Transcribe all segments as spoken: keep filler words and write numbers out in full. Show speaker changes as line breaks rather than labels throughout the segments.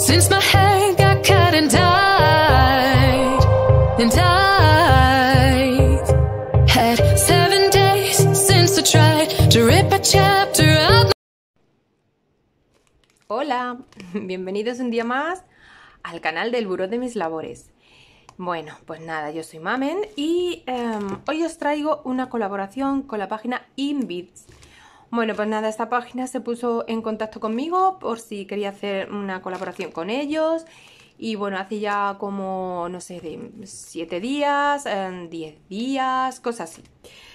since my hair got cut and dyed, and I've had seven days since I tried to rip a chapter out.
Hola, bienvenidos un día más al canal del Buró de Mis Labores. Bueno, pues nada, yo soy Mamen y um, hoy os traigo una colaboración con la página Inbits. Bueno, pues nada, esta página se puso en contacto conmigo por si quería hacer una colaboración con ellos. Y bueno, hace ya como, no sé, de siete días, diez días, cosas así.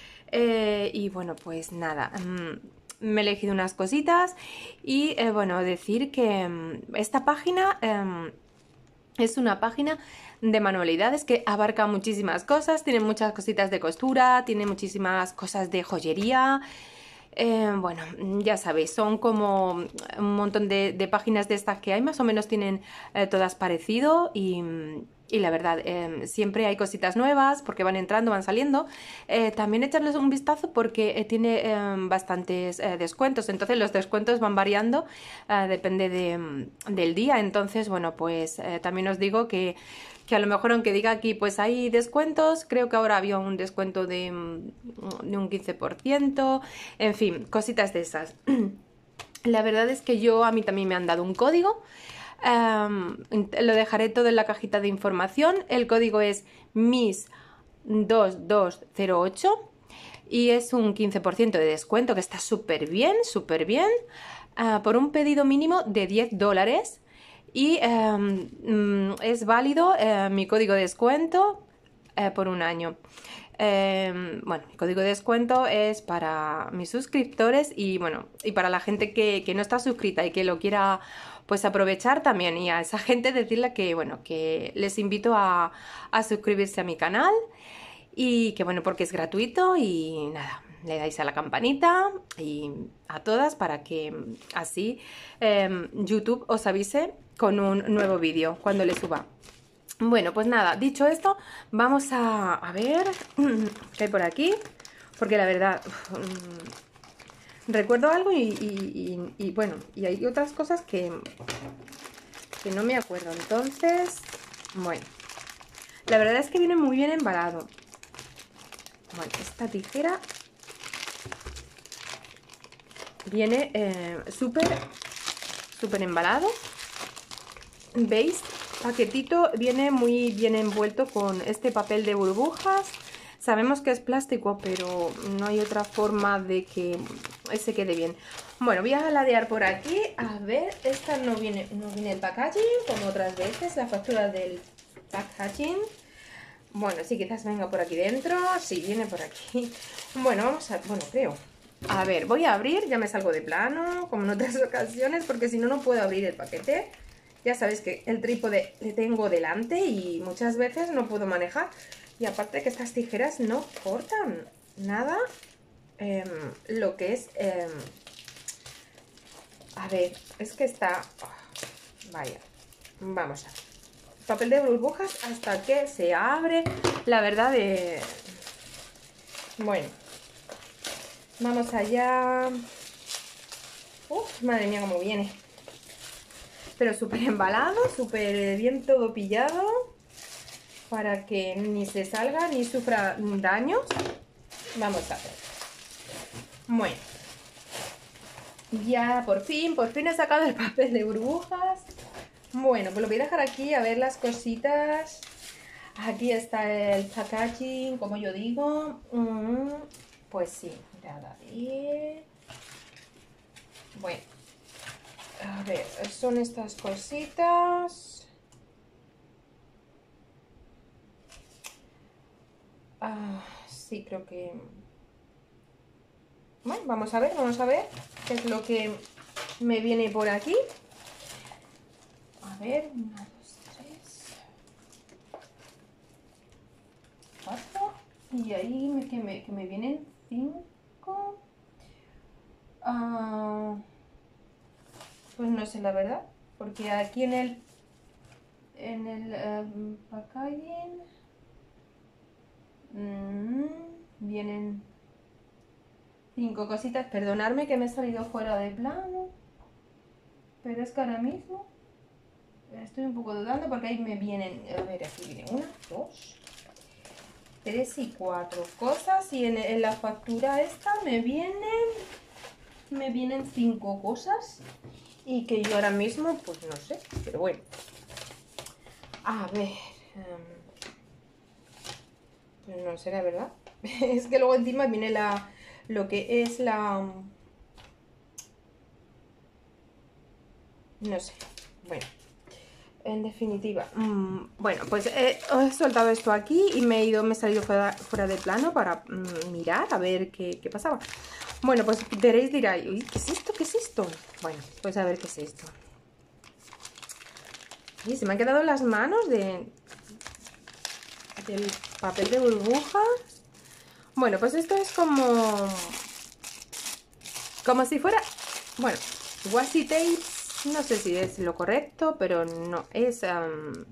Eh, y bueno, pues nada, um, me he elegido unas cositas y eh, bueno, decir que um, esta página um, es una página de manualidades que abarca muchísimas cosas, tiene muchas cositas de costura, tiene muchísimas cosas de joyería. Eh, bueno, ya sabéis, son como un montón de, de páginas de estas que hay, más o menos tienen eh, todas parecido y, y la verdad, eh, siempre hay cositas nuevas porque van entrando, van saliendo. Eh, también echarles un vistazo porque eh, tiene eh, bastantes eh, descuentos, entonces los descuentos van variando, eh, depende de, del día. Entonces, bueno, pues eh, también os digo que que a lo mejor, aunque diga aquí pues hay descuentos, creo que ahora había un descuento de, de un quince por ciento, en fin, cositas de esas. La verdad es que yo, a mí también me han dado un código, um, lo dejaré todo en la cajita de información. El código es M I S dos dos cero ocho y es un quince por ciento de descuento, que está súper bien, súper bien, uh, por un pedido mínimo de diez dólares. Y eh, es válido eh, mi código de descuento eh, por un año. Eh, bueno, mi código de descuento es para mis suscriptores y bueno, y para la gente que, que no está suscrita y que lo quiera pues aprovechar también. Y a esa gente decirle que bueno, que les invito a, a suscribirse a mi canal y que bueno, porque es gratuito y nada, le dais a la campanita y a todas para que así eh, YouTube os avise con un nuevo vídeo cuando le suba. Bueno, pues nada, dicho esto, vamos a, a ver qué hay por aquí, porque la verdad um, recuerdo algo y, y, y, y bueno, y hay otras cosas que, que no me acuerdo. Entonces, bueno, la verdad es que viene muy bien embalado. Bueno, esta tijera viene eh, súper, súper embalado. ¿Veis? Paquetito viene muy bien envuelto con este papel de burbujas. Sabemos que es plástico, pero no hay otra forma de que se quede bien. Bueno, voy a ladear por aquí. A ver, esta no viene, no viene el packaging como otras veces, la factura del packaging. Bueno, sí, quizás venga por aquí dentro. Sí, viene por aquí. Bueno, vamos a... Bueno, creo. A ver, voy a abrir. Ya me salgo de plano, como en otras ocasiones, porque si no, no puedo abrir el paquete. Ya sabéis que el trípode le tengo delante y muchas veces no puedo manejar. Y aparte que estas tijeras no cortan nada eh, lo que es... Eh, a ver, es que está... Oh, vaya, vamos a ver. Papel de burbujas hasta que se abre, la verdad de... Bueno, vamos allá. Uf, madre mía, cómo viene. Pero súper embalado, súper bien todo pillado, para que ni se salga ni sufra daños. Vamos a ver. Bueno, ya por fin, por fin he sacado el papel de burbujas. Bueno, pues lo voy a dejar aquí a ver las cositas. Aquí está el packaging, como yo digo. Mm, pues sí, mirad ahí. Bueno, a ver, son estas cositas. Ah, sí, creo que... Bueno, vamos a ver, vamos a ver qué es lo que me viene por aquí. A ver, una, dos, tres, cuatro. Y ahí me, que, me, que me vienen cinco. Uh, pues no sé la verdad, porque aquí en el en el um, packaging mmm, vienen cinco cositas. Perdonadme que me he salido fuera de plano, pero es que ahora mismo estoy un poco dudando porque ahí me vienen, a ver, aquí viene una, dos, tres y cuatro cosas y en, en la factura esta me vienen, me vienen cinco cosas y que yo ahora mismo pues no sé, pero bueno. A ver, um, no sé la verdad, es que luego encima viene la, lo que es la, no sé, bueno. En definitiva, mmm, bueno, pues eh, he soltado esto aquí y me he ido, me he salido fuera, fuera de plano para mmm, mirar a ver qué, qué pasaba. Bueno, pues veréis, diráis, uy, ¿qué es esto? ¿Qué es esto? Bueno, pues a ver qué es esto. Y se me han quedado las manos de del papel de burbujas. Bueno, pues esto es como como si fuera, bueno, washi tape. No sé si es lo correcto, pero no, es, um,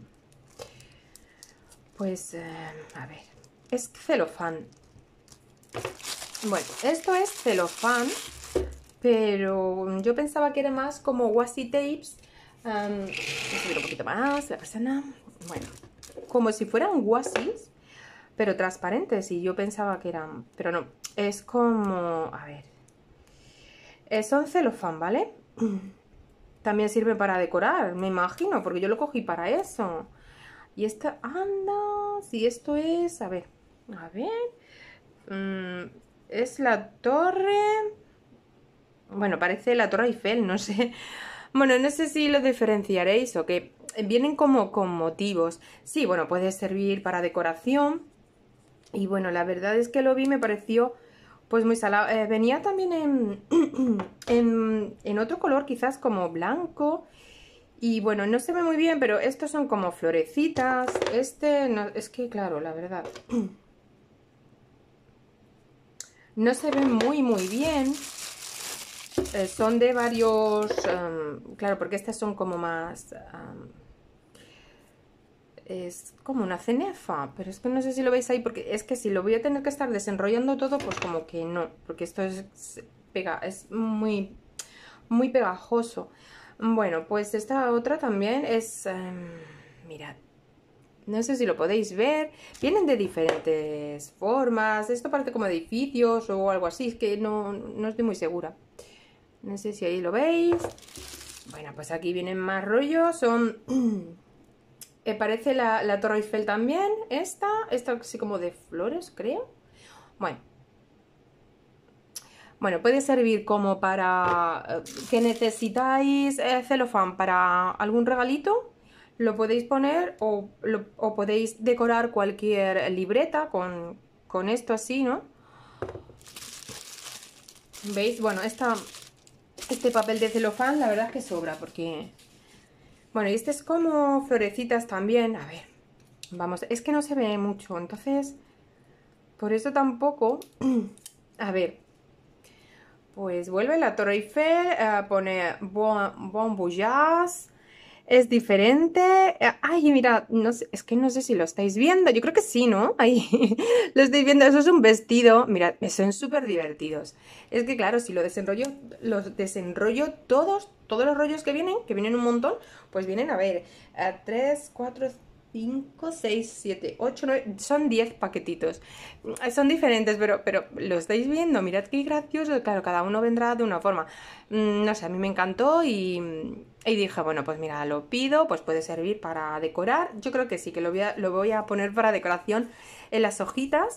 pues, um, a ver, es celofán. Bueno, esto es celofán, pero yo pensaba que era más como washi tapes. Um, voy a subir un poquito más la persona. Bueno, como si fueran washis, pero transparentes, y yo pensaba que eran, pero no, es como, a ver, eh, son celofán, ¿vale? También sirve para decorar, me imagino, porque yo lo cogí para eso. Y esta, anda, si esto es, a ver, a ver, mmm, es la torre, bueno, parece la Torre Eiffel, no sé. Bueno, no sé si lo diferenciaréis o que vienen como con motivos. Sí, bueno, puede servir para decoración. Y bueno, la verdad es que lo vi, me pareció pues muy salado. Eh, venía también en, en, en otro color, quizás como blanco. Y bueno, no se ve muy bien, pero estos son como florecitas. Este, no, es que claro, la verdad, no se ve muy muy bien. Eh, son de varios, um, claro, porque estas son como más, um, es como una cenefa, pero es que no sé si lo veis ahí, porque es que si lo voy a tener que estar desenrollando todo, pues como que no, porque esto es, pega, es muy, muy pegajoso. Bueno, pues esta otra también es, um, mirad, no sé si lo podéis ver, vienen de diferentes formas, esto parece como edificios o algo así, es que no, no estoy muy segura. No sé si ahí lo veis. Bueno, pues aquí vienen más rollos. Son... eh, parece la, la Torre Eiffel también. Esta. Esta así como de flores, creo. Bueno. Bueno, puede servir como para... Eh, que necesitáis eh, celofán para algún regalito. Lo podéis poner o, lo, o podéis decorar cualquier libreta con, con esto así, ¿no? ¿Veis? Bueno, esta... Este papel de celofán, la verdad es que sobra, porque... Bueno, y este es como florecitas también. A ver, vamos, es que no se ve mucho, entonces... Por eso tampoco... A ver... Pues vuelve la Torre Eiffel, uh, pone Bon, bon Voyage... Es diferente. Ay, mira, no sé, es que no sé si lo estáis viendo. Yo creo que sí, ¿no? Ahí lo estáis viendo. Eso es un vestido. Mirad, son súper divertidos. Es que claro, si lo desenrollo, los desenrollo todos, todos los rollos que vienen, que vienen un montón, pues vienen, a ver, tres, cuatro, cinco, seis, siete, ocho, nueve, son diez paquetitos. Son diferentes, pero, pero lo estáis viendo. Mirad qué gracioso. Claro, cada uno vendrá de una forma. No sé, a mí me encantó y... Y dije, bueno, pues mira, lo pido, pues puede servir para decorar. Yo creo que sí, que lo voy a, lo voy a poner para decoración en las hojitas.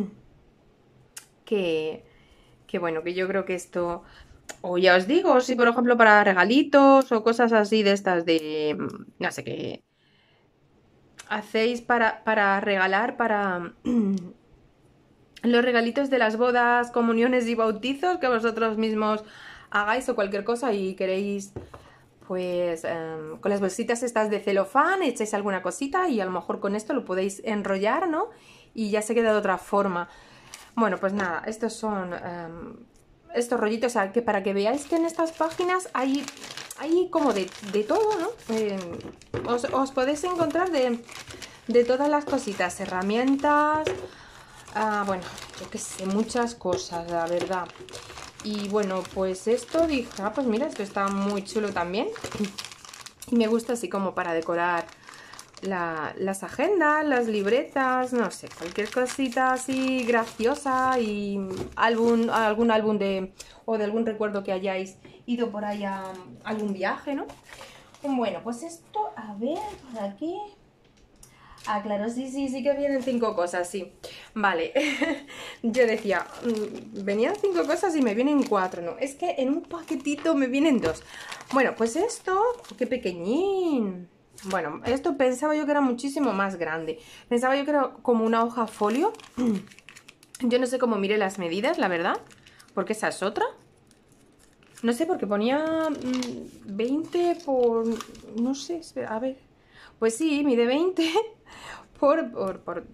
Que, que bueno, que yo creo que esto... O ya os digo, si por ejemplo para regalitos o cosas así de estas de... No sé qué... Hacéis para, para regalar, para... los regalitos de las bodas, comuniones y bautizos que vosotros mismos hagáis o cualquier cosa y queréis... Pues um, con las bolsitas estas de celofán echáis alguna cosita y a lo mejor con esto lo podéis enrollar, ¿no? Y ya se queda de otra forma. Bueno, pues nada, estos son um, estos rollitos, o sea, que para que veáis que en estas páginas hay, hay como de, de todo, ¿no? Eh, os, os podéis encontrar de, de todas las cositas, herramientas, uh, bueno, yo qué sé, muchas cosas, la verdad. Y bueno, pues esto dije, ah, pues mira, esto está muy chulo también. Y me gusta así como para decorar la, las agendas, las libretas, no sé, cualquier cosita así graciosa y álbum, algún álbum de o de algún recuerdo que hayáis ido por ahí a algún viaje, ¿no? Bueno, pues esto, a ver, por aquí. Ah, claro, sí, sí, sí que vienen cinco cosas, sí. Vale, yo decía, venían cinco cosas y me vienen cuatro, ¿no? Es que en un paquetito me vienen dos. Bueno, pues esto, qué pequeñín. Bueno, esto pensaba yo que era muchísimo más grande. Pensaba yo que era como una hoja folio. Yo no sé cómo miré las medidas, la verdad, porque esa es otra. No sé, porque ponía veinte por... no sé, a ver. Pues sí, mide veinte por, por, por,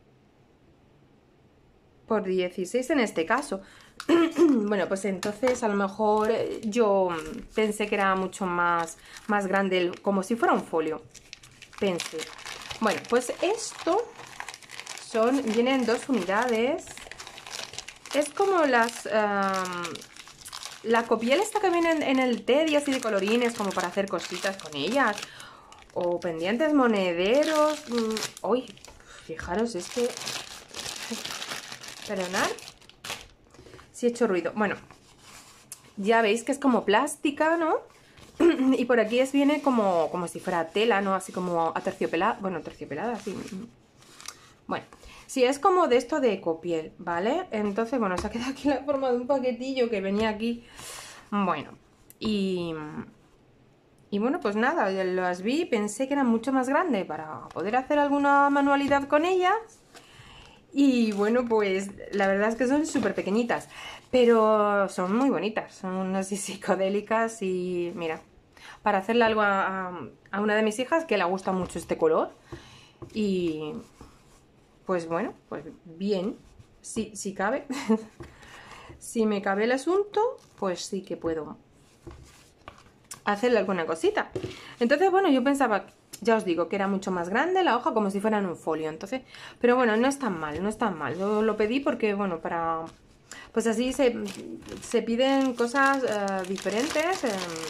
por dieciséis en este caso. Bueno, pues entonces a lo mejor yo pensé que era mucho más, más grande, como si fuera un folio. Pensé. Bueno, pues esto son, vienen dos unidades. Es como las... Um, la copiel esta que viene en, en el Teddy, así de colorines, como para hacer cositas con ellas. O pendientes, monederos. Uy, fijaros, es que... Perdonad si he hecho ruido. Bueno, ya veis que es como plástica, ¿no? Y por aquí es, viene como, como si fuera tela, ¿no? Así como aterciopelada. Bueno, aterciopelada, así. Bueno, sí, es como de esto de copiel, ¿vale? Entonces, bueno, se ha quedado aquí la forma de un paquetillo que venía aquí. Bueno, y... Y bueno, pues nada, las vi, pensé que eran mucho más grandes para poder hacer alguna manualidad con ellas. Y bueno, pues la verdad es que son súper pequeñitas, pero son muy bonitas, son así psicodélicas y mira, para hacerle algo a, a, a una de mis hijas que le gusta mucho este color. Y pues bueno, pues bien, sí, sí cabe, si me cabe el asunto, pues sí que puedo hacerle alguna cosita. Entonces, bueno, yo pensaba, ya os digo, que era mucho más grande la hoja, como si fuera en un folio. Entonces, pero bueno, no es tan mal, no es tan mal. Yo lo pedí porque, bueno, para... Pues así se, se piden cosas uh, diferentes. Eh,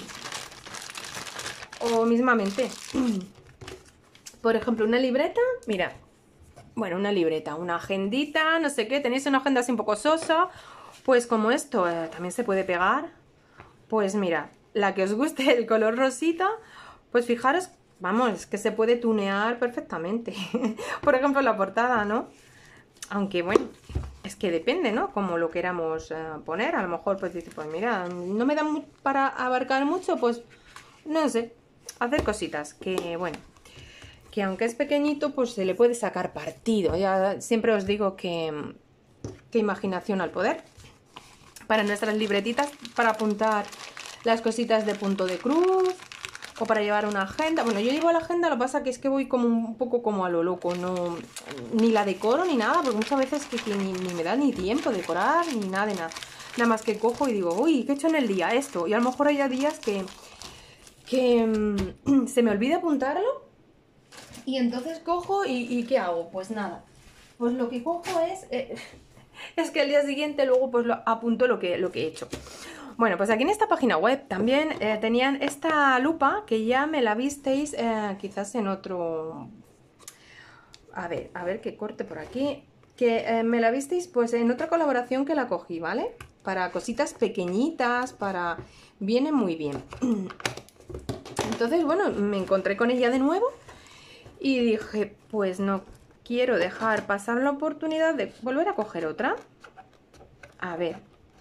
o mismamente. Por ejemplo, una libreta, mira. Bueno, una libreta, una agendita, no sé qué. Tenéis una agenda así un poco sosa. Pues como esto eh, también se puede pegar. Pues mira, la que os guste el color rosita, pues fijaros, vamos, que se puede tunear perfectamente. Por ejemplo, la portada, ¿no? Aunque bueno, es que depende, ¿no? Como lo queramos eh, poner. A lo mejor pues dice, pues mira, no me da para abarcar mucho, pues no sé, hacer cositas que bueno, que aunque es pequeñito, pues se le puede sacar partido. Ya siempre os digo que, que imaginación al poder. Para nuestras libretitas, para apuntar las cositas de punto de cruz o para llevar una agenda. Bueno, yo llevo la agenda, lo que pasa que es que voy como un poco como a lo loco, no ni la decoro ni nada, porque muchas veces que, que ni, ni me da ni tiempo de decorar ni nada de nada. Nada más que cojo y digo, uy, ¿qué he hecho en el día? Esto. Y a lo mejor hay días que, que mmm, se me olvida apuntarlo y entonces cojo y, y ¿qué hago? Pues nada, pues lo que cojo es... Eh, es que al día siguiente luego pues lo apunto lo que, lo que he hecho. Bueno, pues aquí en esta página web también eh, tenían esta lupa que ya me la visteis eh, quizás en otro... A ver, a ver que corte por aquí. Que eh, me la visteis pues en otra colaboración que la cogí, ¿vale? Para cositas pequeñitas, para... Viene muy bien. Entonces, bueno, me encontré con ella de nuevo y dije, pues no quiero dejar pasar la oportunidad de volver a coger otra. A ver.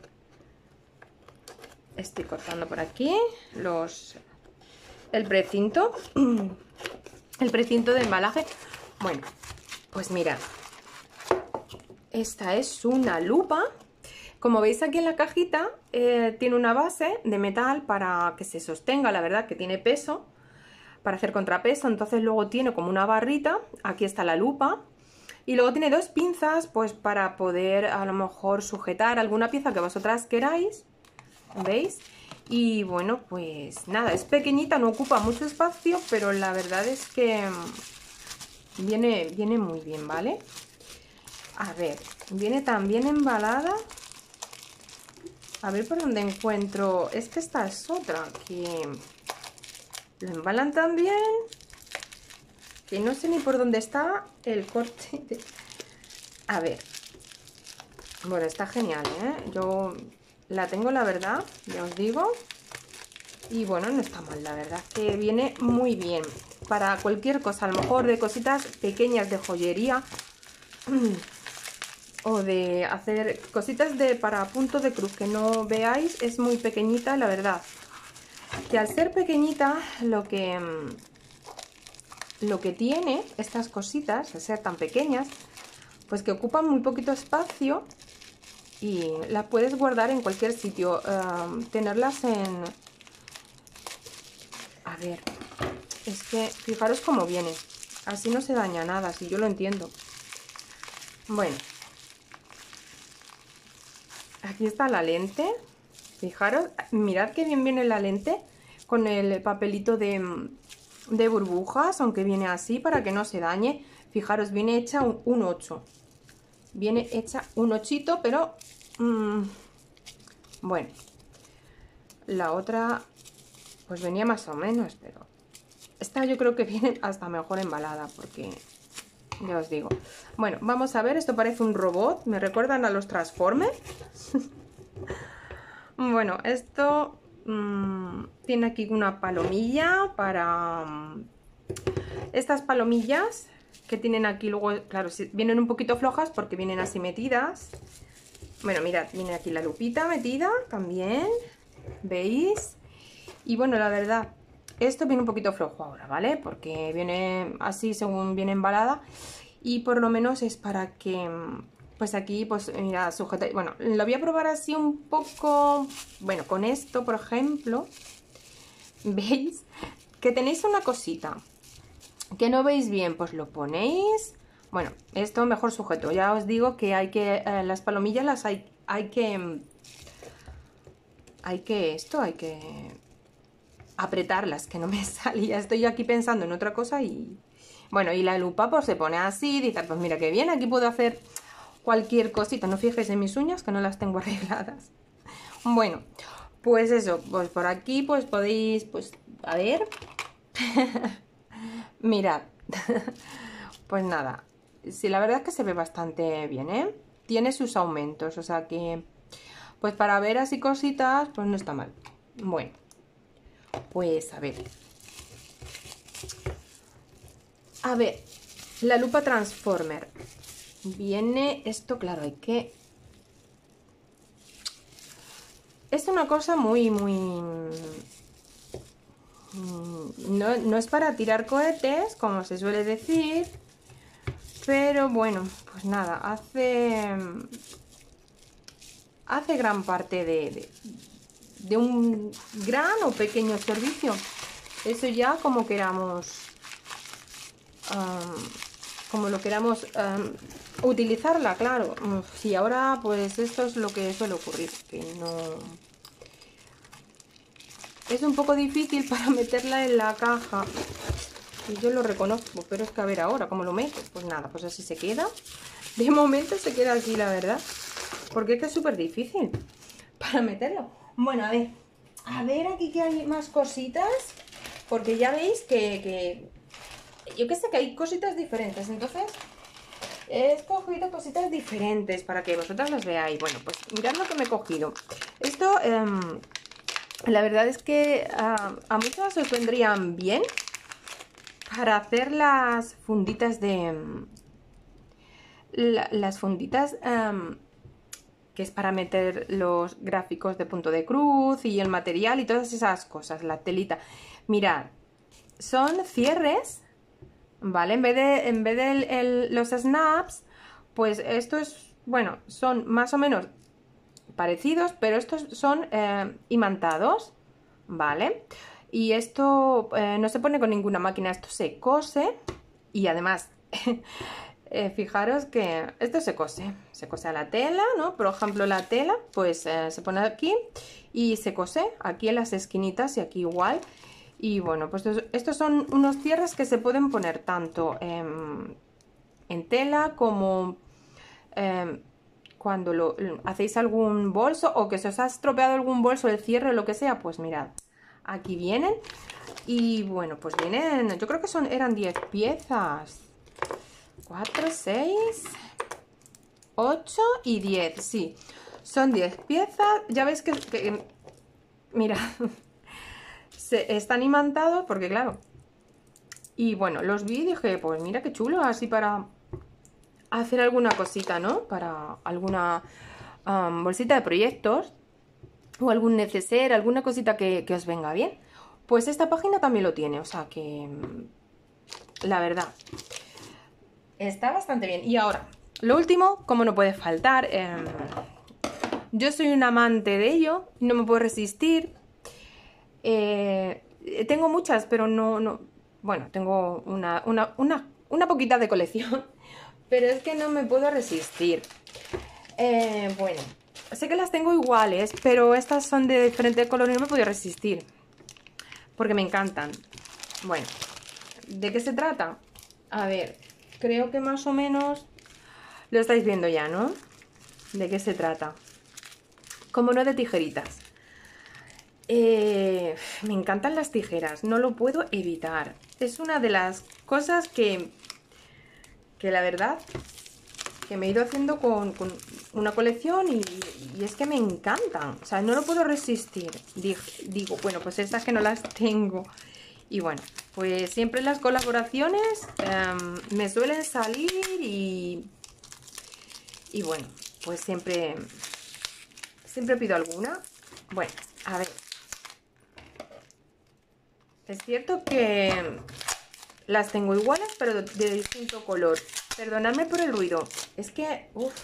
Estoy cortando por aquí los el precinto. El precinto de embalaje. Bueno, pues mirad. Esta es una lupa. Como veis aquí en la cajita, eh, tiene una base de metal para que se sostenga, la verdad que tiene peso, para hacer contrapeso. Entonces luego tiene como una barrita, aquí está la lupa. Y luego tiene dos pinzas, pues para poder a lo mejor sujetar alguna pieza que vosotras queráis. ¿Veis? Y bueno, pues nada, es pequeñita, no ocupa mucho espacio, pero la verdad es que viene, viene muy bien, ¿vale? A ver, viene también embalada. A ver por dónde encuentro... Es que esta es otra que... Lo embalan tan bien que no sé ni por dónde está el corte de... A ver. Bueno, está genial, ¿eh? Yo la tengo, la verdad, ya os digo. Y bueno, no está mal, la verdad, que viene muy bien para cualquier cosa, a lo mejor de cositas pequeñas de joyería o de hacer cositas de para punto de cruz que no veáis. Es muy pequeñita, la verdad, que al ser pequeñita lo que lo que tiene estas cositas, al ser tan pequeñas, pues que ocupan muy poquito espacio y las puedes guardar en cualquier sitio. Uh, tenerlas en... A ver, es que fijaros cómo viene. Así no se daña nada, si yo lo entiendo. Bueno. Aquí está la lente. Fijaros, mirad qué bien viene la lente con el papelito de, de burbujas, aunque viene así para que no se dañe. Fijaros, viene hecha un, un ocho. Viene hecha un ochito, pero... Mmm, bueno. La otra... pues venía más o menos, pero esta yo creo que viene hasta mejor embalada, porque ya os digo. Bueno, vamos a ver, esto parece un robot, me recuerdan a los Transformers. Bueno, esto mmm, tiene aquí una palomilla para... Um, estas palomillas que tienen aquí luego, claro, vienen un poquito flojas porque vienen así metidas. Bueno, mirad, viene aquí la lupita metida también, ¿veis? Y bueno, la verdad, esto viene un poquito flojo ahora, ¿vale? Porque viene así según viene embalada. Y por lo menos es para que, pues aquí, pues mira, sujeta. Bueno, lo voy a probar así un poco, bueno, con esto, por ejemplo. ¿Veis? Que tenéis una cosita que no veis bien, pues lo ponéis. Bueno, esto mejor sujeto. Ya os digo que hay que, eh, las palomillas las hay, hay que, hay que, esto, hay que... apretarlas, que no me salía. Estoy aquí pensando en otra cosa y... Bueno, y la lupa pues se pone así, dice, pues mira qué bien, aquí puedo hacer cualquier cosita. No fijéis en mis uñas, que no las tengo arregladas. Bueno, pues eso, pues por aquí pues podéis, pues, a ver. Mirad. Pues nada, sí, la verdad es que se ve bastante bien, ¿eh? Tiene sus aumentos, o sea que... pues para ver así cositas, pues no está mal. Bueno. Pues a ver, a ver, la lupa Transformer, viene esto, claro, hay que, es una cosa muy, muy, no, no es para tirar cohetes, como se suele decir, pero bueno, pues nada, hace, hace gran parte de... de de un gran o pequeño servicio. Eso ya como queramos um, como lo queramos um, utilizarla, claro. Si ahora pues esto es lo que suele ocurrir, que no es un poco difícil para meterla en la caja, y yo lo reconozco, pero es que a ver ahora cómo lo meto. Pues nada, pues así se queda. De momento se queda aquí, la verdad, porque es que es súper difícil para meterlo. Bueno, a ver, a ver aquí que hay más cositas, porque ya veis que, que yo que sé que hay cositas diferentes, entonces he escogido cositas diferentes para que vosotras las veáis. Bueno, pues mirad lo que me he cogido. Esto, eh, la verdad es que uh, a muchas os vendrían bien para hacer las funditas de... La, las funditas... Um, que es para meter los gráficos de punto de cruz y el material y todas esas cosas, la telita. Mirad, son cierres, ¿vale? En vez de, en vez de el, el, los snaps, pues esto es, bueno, son más o menos parecidos, pero estos son eh, imantados, ¿vale? Y esto eh, no se pone con ninguna máquina, esto se cose y además... Eh, fijaros que esto se cose, se cose a la tela, ¿no? Por ejemplo, la tela, pues eh, se pone aquí y se cose aquí en las esquinitas y aquí igual. Y bueno, pues estos, estos son unos cierres que se pueden poner tanto en, en tela como eh, cuando lo, hacéis algún bolso o que se os ha estropeado algún bolso, el cierre o lo que sea, pues mirad, aquí vienen. Y bueno, pues vienen, yo creo que son, eran diez piezas. cuatro, seis, ocho y diez, sí. Son diez piezas. Ya veis que, que mira, se están imantados porque claro. Y bueno, los vi y dije, pues mira qué chulo, así para hacer alguna cosita, ¿no? Para alguna um, bolsita de proyectos o algún neceser, alguna cosita que, que os venga bien. Pues esta página también lo tiene, o sea que la verdad está bastante bien. Y ahora, lo último, como no puede faltar, eh, yo soy un amante de ello, no me puedo resistir. Eh, tengo muchas, pero no, no, bueno, tengo una, una, una, una poquita de colección, pero es que no me puedo resistir. Eh, bueno, sé que las tengo iguales, pero estas son de diferente color y no me puedo resistir, porque me encantan. Bueno, ¿de qué se trata? A ver, creo que más o menos lo estáis viendo ya, ¿no? ¿De qué se trata? Como no de tijeritas. Eh, me encantan las tijeras, no lo puedo evitar. Es una de las cosas que, que la verdad, que me he ido haciendo con, con una colección y, y es que me encantan. O sea, no lo puedo resistir. Digo, digo, bueno, pues estas que no las tengo. Y bueno, pues siempre las colaboraciones um, me suelen salir y, y bueno, pues siempre, siempre pido alguna. Bueno, a ver. Es cierto que las tengo iguales, pero de, de distinto color. Perdonadme por el ruido. Es que... Uf.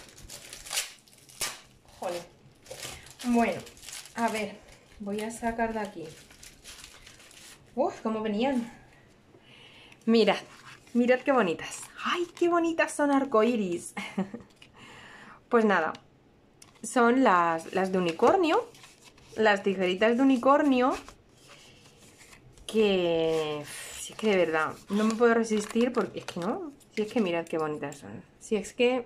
Joder. Bueno, a ver. Voy a sacar de aquí. Uf, cómo venían. Mirad. Mirad qué bonitas. ¡Ay, qué bonitas son arcoiris! Pues nada. Son las, las de unicornio. Las tijeritas de unicornio. Que... Si es que de verdad no me puedo resistir porque es que no. Si es que mirad qué bonitas son. Si es que...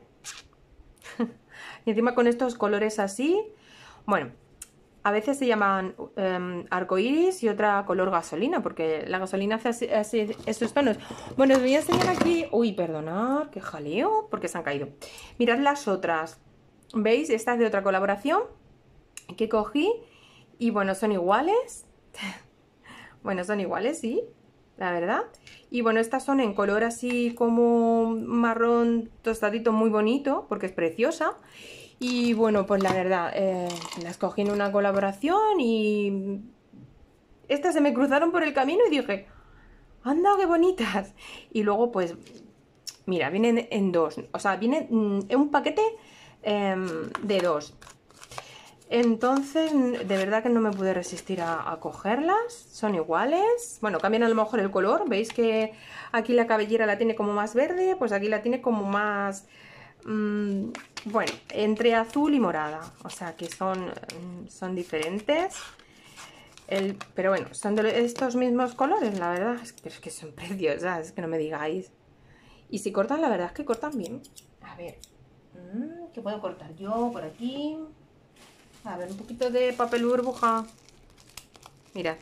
Y encima con estos colores así. Bueno, a veces se llaman um, arcoiris y otra color gasolina, porque la gasolina hace así, así, esos tonos. Bueno, os voy a enseñar aquí... Uy, perdonad, qué jaleo, porque se han caído. Mirad las otras. ¿Veis? Esta es de otra colaboración que cogí. Y bueno, son iguales. Bueno, son iguales, sí, la verdad. Y bueno, estas son en color así como marrón tostadito, muy bonito, porque es preciosa. Y bueno, pues la verdad, eh, las cogí en una colaboración y estas se me cruzaron por el camino y dije, anda, qué bonitas. Y luego pues, mira, vienen en dos, o sea, viene en un paquete eh, de dos. Entonces, de verdad que no me pude resistir a, a cogerlas. Son iguales. Bueno, cambian a lo mejor el color. ¿Veis que aquí la cabellera la tiene como más verde? Pues aquí la tiene como más... Mmm, bueno, entre azul y morada. O sea que son, son diferentes. El, pero bueno, son de estos mismos colores, la verdad. Es que, es que son preciosas, es que no me digáis. Y si cortan, la verdad es que cortan bien. A ver, ¿qué puedo cortar yo por aquí? A ver, un poquito de papel burbuja. Mirad.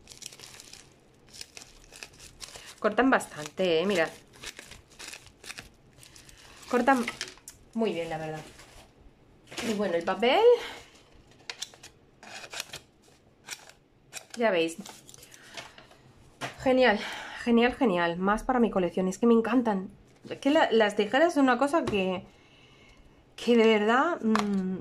Cortan bastante, ¿eh? Mirad. Cortan muy bien, la verdad. Y bueno, el papel... Ya veis. Genial, genial, genial. Más para mi colección. Es que me encantan. Es que la, las tijeras son una cosa que... Que de verdad... Mmm,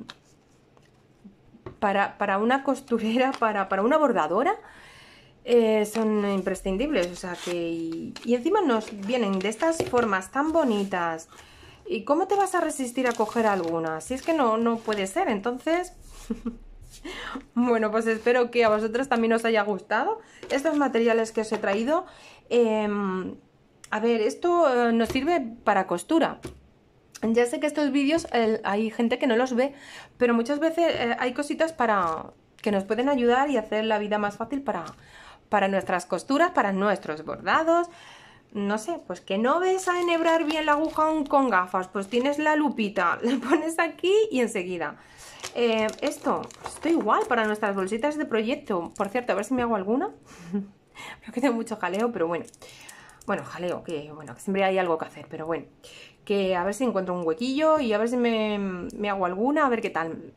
Para, para una costurera, para, para una bordadora, eh, son imprescindibles. O sea que... Y, y encima nos vienen de estas formas tan bonitas. ¿Y cómo te vas a resistir a coger alguna? Si es que no, no puede ser. Entonces... Bueno, pues espero que a vosotros también os haya gustado estos materiales que os he traído. Eh, a ver, esto eh, nos sirve para costura. Ya sé que estos vídeos eh, hay gente que no los ve, pero muchas veces eh, hay cositas para que nos pueden ayudar y hacer la vida más fácil para, para nuestras costuras, para nuestros bordados. No sé, pues que no ves a enhebrar bien la aguja con gafas, pues tienes la lupita, la pones aquí y enseguida. Eh, esto, esto igual para nuestras bolsitas de proyecto. Por cierto, a ver si me hago alguna. Creo que tengo mucho jaleo, pero bueno. Bueno, jaleo, que bueno, que siempre hay algo que hacer, pero bueno. Que a ver si encuentro un huequillo y a ver si me, me hago alguna, a ver qué tal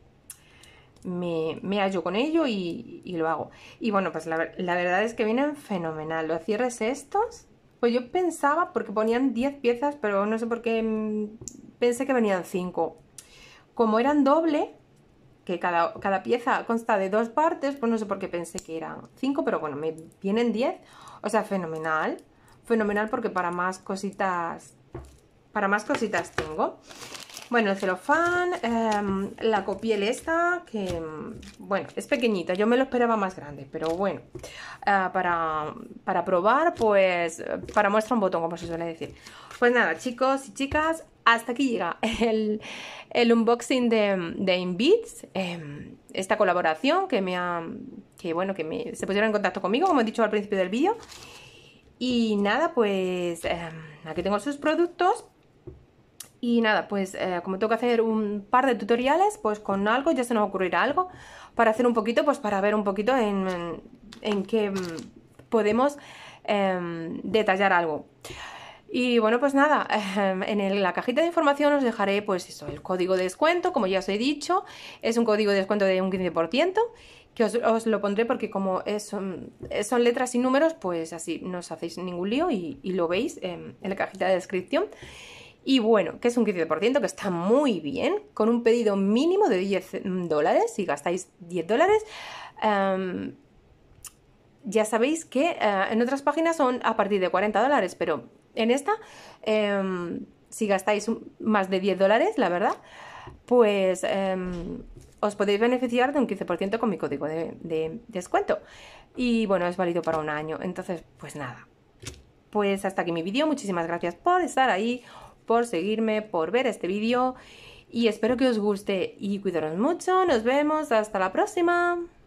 me, me hallo con ello y, y lo hago. Y bueno, pues la, la verdad es que vienen fenomenal. Los cierres estos, pues yo pensaba, porque ponían diez piezas, pero no sé por qué pensé que venían cinco. Como eran doble, que cada, cada pieza consta de dos partes, pues no sé por qué pensé que eran cinco, pero bueno, me vienen diez. O sea, fenomenal. Fenomenal porque para más cositas, para más cositas tengo. Bueno, el celofán, eh, la copiel esta, que bueno, es pequeñita, yo me lo esperaba más grande, pero bueno, eh, para, para probar, pues, para muestra un botón, como se suele decir. Pues nada, chicos y chicas, hasta aquí llega el, el unboxing de, de Inbeats, eh, esta colaboración que me ha, que bueno, que me, se pusieron en contacto conmigo, como he dicho al principio del vídeo. Y nada, pues, eh, aquí tengo sus productos. Y nada, pues eh, como tengo que hacer un par de tutoriales, pues con algo ya se nos ocurrirá algo para hacer un poquito, pues para ver un poquito en, en, en qué podemos eh, detallar algo. Y bueno, pues nada, eh, en el, la cajita de información os dejaré pues eso, el código de descuento, como ya os he dicho, es un código de descuento de un quince por ciento, que os, os lo pondré porque como es, son, son letras y números, pues así no os hacéis ningún lío y, y lo veis eh, en la cajita de descripción. Y bueno, que es un quince por ciento, que está muy bien, con un pedido mínimo de diez dólares, si gastáis diez dólares. Um, ya sabéis que uh, en otras páginas son a partir de cuarenta dólares, pero en esta, um, si gastáis más de diez dólares, la verdad, pues um, os podéis beneficiar de un quince por ciento con mi código de, de descuento. Y bueno, es válido para un año, entonces pues nada. Pues hasta aquí mi vídeo, muchísimas gracias por estar ahí, por seguirme, por ver este vídeo y espero que os guste y cuidaros mucho. Nos vemos, hasta la próxima.